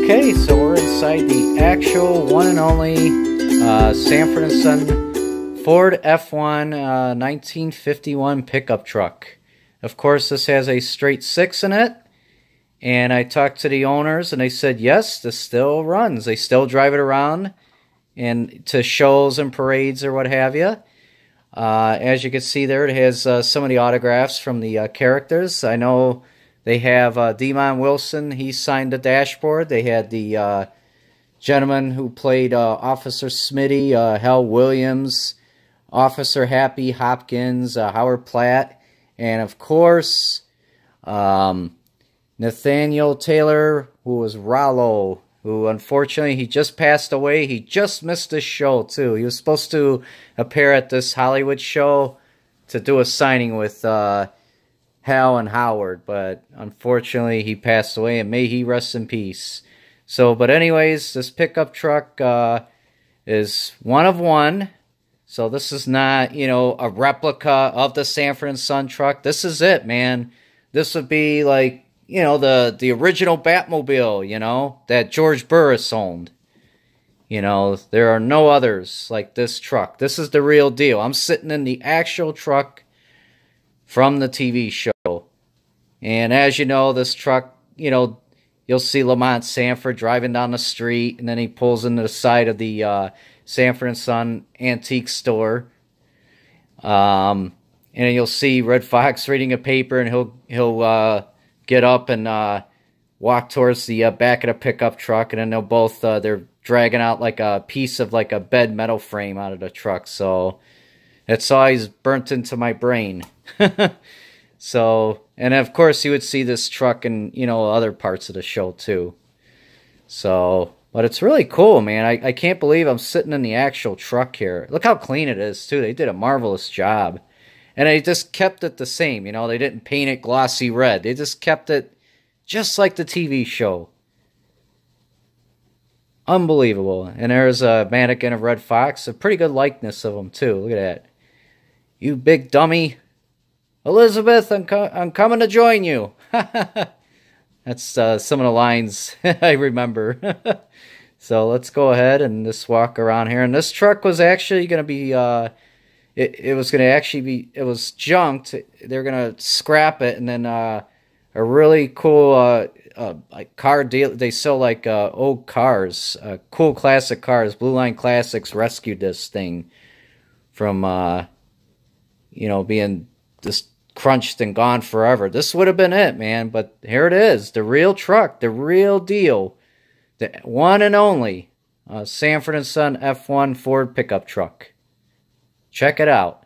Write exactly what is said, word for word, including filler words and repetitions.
Okay, so we're inside the actual one and only uh, Sanford and Son Ford F one uh, nineteen fifty-one pickup truck. Of course, this has a straight six in it, and I talked to the owners, and they said yes, this still runs. They still drive it around and to shows and parades or what have you. Uh, as you can see there, it has uh, some of the autographs from the uh, characters. I know they have uh, Demon Wilson. He signed the dashboard. They had the uh, gentleman who played uh, Officer Smitty, uh, Hal Williams, Officer Happy Hopkins, uh, Howard Platt, and of course um, Nathaniel Taylor, who was Rollo, who unfortunately he just passed away. He just missed this show too. He was supposed to appear at this Hollywood show to do a signing with uh, Hal and Howard, but unfortunately he passed away, and may he rest in peace. So, but anyways, this pickup truck uh, is one of one. So this is not, you know, a replica of the Sanford and Son truck. This is it, man. This would be like, you know, the, the original Batmobile, you know, that George Burris owned. You know, there are no others like this truck. This is the real deal. I'm sitting in the actual truck from the T V show. And as you know, this truck, you know, you'll see Lamont Sanford driving down the street, and then he pulls into the side of the uh, Sanford and Son antique store. Um, and you'll see Red Fox reading a paper, and he'll he'll uh, get up and uh, walk towards the uh, back of the pickup truck, and then they'll both uh, they're dragging out like a piece of like a bed metal frame out of the truck. So it's always burnt into my brain. So, and of course you would see this truck in, you know, other parts of the show too. So, but it's really cool, man. I, I can't believe I'm sitting in the actual truck here. Look how clean it is too. They did a marvelous job. And they just kept it the same, you know. They didn't paint it glossy red. They just kept it just like the T V show. Unbelievable. And there's a mannequin of Red Fox. A pretty good likeness of him too. Look at that. You big dummy. Elizabeth, I'm, co I'm coming to join you. That's uh, some of the lines I remember. So let's go ahead and just walk around here. And this truck was actually going to be, uh, it, it was going to actually be, it was junked. They're going to scrap it. And then uh, a really cool uh, uh, like car deal. They sell like uh, old cars, uh, cool classic cars. Blue Line Classics rescued this thing from, uh, you know, being just crunched and gone forever. This would have been it, man. But here it is, the real truck, the real deal, the one and only uh, Sanford and Son F one Ford pickup truck. Check it out.